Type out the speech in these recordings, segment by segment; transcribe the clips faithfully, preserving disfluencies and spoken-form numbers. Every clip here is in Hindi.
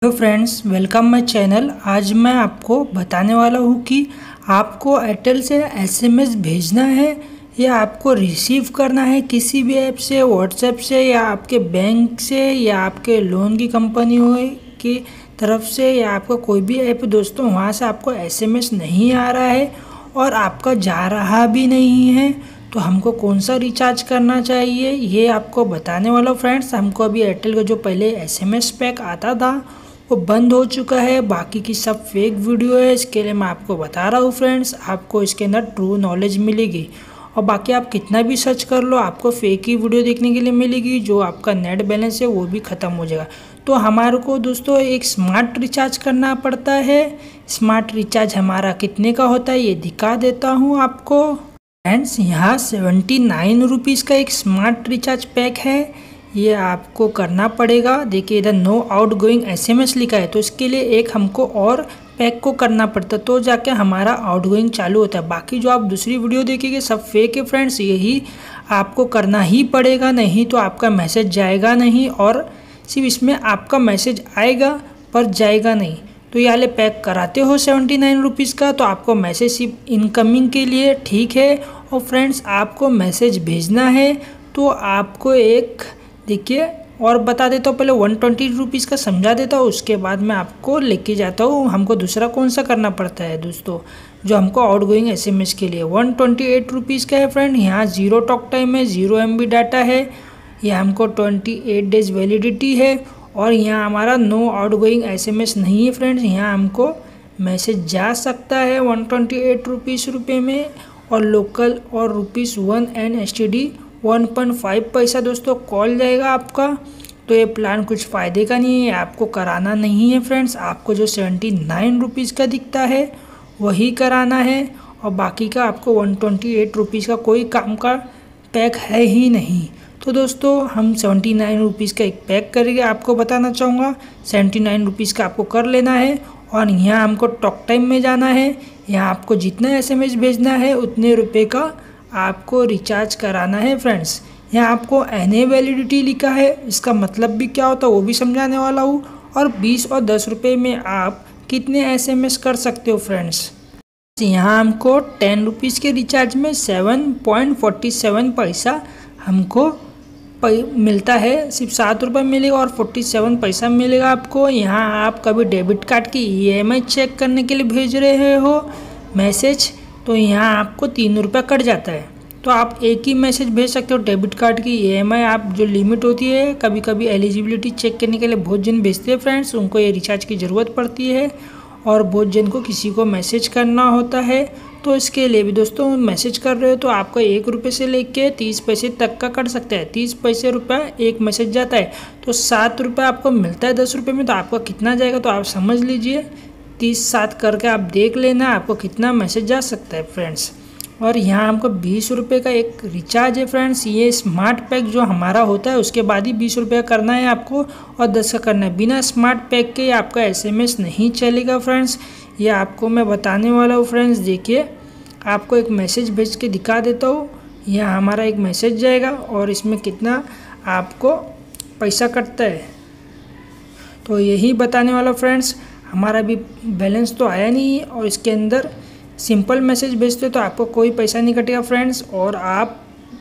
Hello friends, welcome my channel. आज मैं आपको बताने वाला हूँ कि आपको एयरटेल से एसएमएस भेजना है या आपको रिसीव करना है किसी भी ऐप से, व्हाट्सएप से या आपके बैंक से या आपके लोन की कंपनी हो की तरफ से या आपका कोई भी ऐप दोस्तों, वहाँ से आपको एसएमएस नहीं आ रहा है और आपका जा रहा भी नहीं है, तो हमको कौन सा रिचार्ज करना चाहिए ये आपको बताने वाला हूँ फ्रेंड्स। हमको अभी एयरटेल का जो पहले एसएमएस पैक आता था वो बंद हो चुका है, बाकी की सब फेक वीडियो है। इसके लिए मैं आपको बता रहा हूँ फ्रेंड्स, आपको इसके अंदर ट्रू नॉलेज मिलेगी और बाकी आप कितना भी सर्च कर लो आपको फेक ही वीडियो देखने के लिए मिलेगी। जो आपका नेट बैलेंस है वो भी ख़त्म हो जाएगा। तो हमारे को दोस्तों एक स्मार्ट रिचार्ज करना पड़ता है। स्मार्ट रिचार्ज हमारा कितने का होता है ये दिखा देता हूँ आपको फ्रेंड्स। यहाँ सेवेंटी नाइन रुपीज़ का एक स्मार्ट रिचार्ज पैक है, ये आपको करना पड़ेगा। देखिए इधर नो आउट गोइंग एसएमएस लिखा है, तो इसके लिए एक हमको और पैक को करना पड़ता है तो जाके हमारा आउट गोइंग चालू होता है। बाकी जो आप दूसरी वीडियो देखेंगे सब फेक है फ्रेंड्स, यही आपको करना ही पड़ेगा, नहीं तो आपका मैसेज जाएगा नहीं और सिर्फ इसमें आपका मैसेज आएगा पर जाएगा नहीं। तो ये वाले पैक कराते हो सेवेंटी नाइन रुपीज़ का तो आपको मैसेज सिर्फ इनकमिंग के लिए ठीक है। और फ्रेंड्स आपको मैसेज भेजना है तो आपको एक देखिए और बता देता हूँ, पहले वन ट्वेंटी रुपीज़ का समझा देता हूँ, उसके बाद मैं आपको लेके जाता हूँ हमको दूसरा कौन सा करना पड़ता है दोस्तों। जो हमको out going S M S के लिए वन ट्वेंटी एट रुपीज़ का है फ्रेंड। यहाँ ज़ीरो टॉक टाइम है, ज़ीरो एम बी डाटा है, यहाँ हमको ट्वेंटी एट डेज वैलिडिटी है और यहाँ हमारा no out going S M S नहीं है फ्रेंड्स। यहाँ हमको मैसेज जा सकता है वन ट्वेंटी एट रुपीज़ रुपये में और लोकल और rupees one and S T D one point five पैसा दोस्तों कॉल जाएगा आपका। तो ये प्लान कुछ फ़ायदे का नहीं है, आपको कराना नहीं है फ्रेंड्स। आपको जो सेवेंटी नाइन रुपीज़ का दिखता है वही कराना है और बाकी का आपको वन ट्वेंटी एट रुपीज़ का कोई काम का पैक है ही नहीं। तो दोस्तों हम सेवेंटी नाइन रुपीज़ का एक पैक करके आपको बताना चाहूँगा। सेवेंटी नाइन रुपीज़ का आपको कर लेना है और यहाँ हमको टॉक टाइम में जाना है। यहाँ आपको जितना एस एम एस भेजना है उतने रुपये का आपको रिचार्ज कराना है फ्रेंड्स। यहाँ आपको एन ए वैलिडिटी लिखा है, इसका मतलब भी क्या होता है वो भी समझाने वाला हूँ। और बीस और दस रुपये में आप कितने एस एम एस कर सकते हो फ्रेंड्स। यहाँ हमको टेन रुपीज़ के रिचार्ज में सेवन पॉइंट फोर्टी सेवन पैसा हमको मिलता है, सिर्फ सात रुपये मिलेगा और फोर्टी सेवन पैसा मिलेगा आपको। यहाँ आप कभी डेबिट कार्ड की ई एम आई चेक करने के लिए भेज रहे हो मैसेज, तो यहाँ आपको तीन रुपये कट जाता है। तो आप एक ही मैसेज भेज सकते हो डेबिट कार्ड की ई एम आई आप जो लिमिट होती है। कभी कभी एलिजिबिलिटी चेक करने के लिए बहुत जन भेजते हैं फ्रेंड्स, उनको ये रिचार्ज की ज़रूरत पड़ती है और बहुत जन को किसी को मैसेज करना होता है। तो इसके लिए भी दोस्तों मैसेज कर रहे हो तो आपका एक रुपये से लेके तीस पैसे तक का कट सकता है। तीस पैसे रुपये एक मैसेज जाता है तो सात रुपये आपको मिलता है दस रुपये में, तो आपका कितना जाएगा तो आप समझ लीजिए। तीस सात करके आप देख लेना आपको कितना मैसेज जा सकता है फ्रेंड्स। और यहाँ हमको बीस रुपये का एक रिचार्ज है फ्रेंड्स। ये स्मार्ट पैक जो हमारा होता है उसके बाद ही बीस रुपये का करना है आपको और दस का करना है। बिना स्मार्ट पैक के आपका एसएमएस नहीं चलेगा फ्रेंड्स। ये आपको मैं बताने वाला हूँ फ्रेंड्स। देखिए आपको एक मैसेज भेज के दिखा देता हूँ। यहाँ हमारा एक मैसेज जाएगा और इसमें कितना आपको पैसा कटता है तो यही बताने वाला फ्रेंड्स। हमारा भी बैलेंस तो आया नहीं है और इसके अंदर सिंपल मैसेज भेजते हो तो आपको कोई पैसा नहीं कटेगा फ्रेंड्स। और आप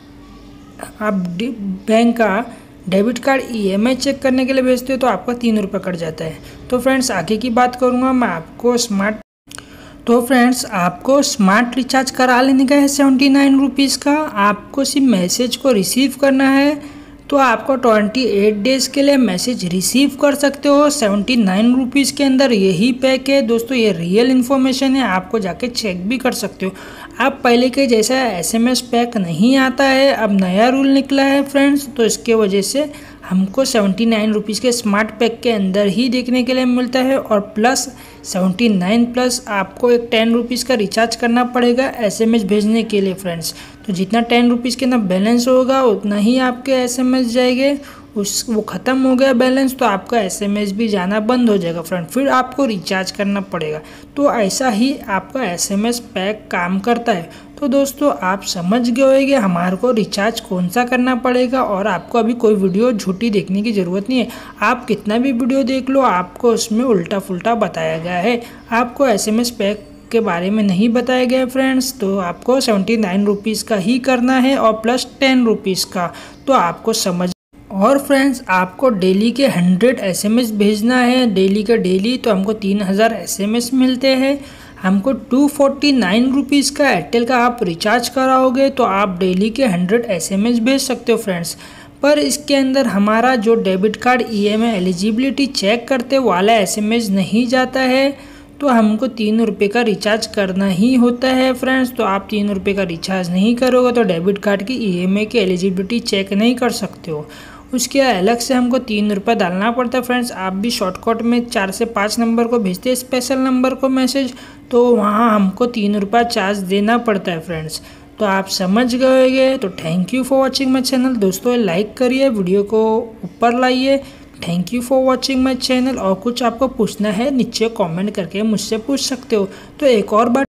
आप बैंक का debit card E M I check करने के लिए भेजते हो तो आपका तीन रुपये कट जाता है। तो फ्रेंड्स आगे की बात करूँगा मैं आपको स्मार्ट तो फ्रेंड्स आपको स्मार्ट रिचार्ज करा लेने का है सेवेंटी नाइन रुपीज़ का। आपको सिर्फ मैसेज को रिसीव करना है तो आपको ट्वेंटी एट डेज़ के लिए मैसेज रिसीव कर सकते हो सेवेंटी नाइन रुपीज़ के अंदर। यही पैक है दोस्तों, ये रियल इन्फॉर्मेशन है, आपको जाके चेक भी कर सकते हो। अब पहले के जैसा एसएमएस पैक नहीं आता है, अब नया रूल निकला है फ्रेंड्स, तो इसके वजह से हमको सेवेंटी नाइन रुपीज़ के स्मार्ट पैक के अंदर ही देखने के लिए मिलता है। और प्लस सेवेंटी नाइन प्लस आपको एक टेन रुपीज़ का रिचार्ज करना पड़ेगा एसएमएस भेजने के लिए फ्रेंड्स। तो जितना टेन रुपीज़ के ना बैलेंस होगा उतना ही आपके एसएमएस जाएंगे। उस वो ख़त्म हो गया बैलेंस तो आपका एसएमएस भी जाना बंद हो जाएगा फ्रेंड, फिर आपको रिचार्ज करना पड़ेगा। तो ऐसा ही आपका एसएमएस पैक काम करता है। तो दोस्तों आप समझ गए होंगे हमारे को रिचार्ज कौन सा करना पड़ेगा और आपको अभी कोई वीडियो झूठी देखने की ज़रूरत नहीं है। आप कितना भी वीडियो देख लो आपको उसमें उल्टा फुल्टा बताया गया है। आपको एसएमएस पैक के बारे में नहीं बताया गया फ्रेंड्स। तो आपको सेवेंटी नाइन रुपीज़ का ही करना है और प्लस टेन रुपीज़ का। तो आपको समझ और फ्रेंड्स आपको डेली के हंड्रेड एसएमएस भेजना है, डेली का डेली। तो हमको तीन हज़ार एसएमएस मिलते हैं। हमको टू फोर्टी नाइन रुपीज़ का एयरटेल का आप रिचार्ज कराओगे तो आप डेली के हंड्रेड एसएमएस भेज सकते हो फ्रेंड्स। पर इसके अंदर हमारा जो debit card EMI eligibility check करते वाला एसएमएस नहीं जाता है। तो हमको तीन रुपये का रिचार्ज करना ही होता है फ्रेंड्स। तो आप तीन रुपये का रिचार्ज नहीं करोगे तो डेबिट कार्ड की ईएमआई की एलिजिबिलिटी चेक नहीं कर सकते हो। उसके अलग से हमको तीन रुपये डालना पड़ता है फ्रेंड्स। आप भी शॉर्टकट में चार से पाँच नंबर को भेजते हैं स्पेशल नंबर को मैसेज, तो वहाँ हमको तीन रुपये चार्ज देना पड़ता है फ्रेंड्स। तो आप समझ गए होंगे। तो thank you for watching my channel. दोस्तों लाइक करिए, वीडियो को ऊपर लाइए। Thank you for watching my channel. और कुछ आपको पूछना है नीचे कमेंट करके मुझसे पूछ सकते हो। तो एक और बार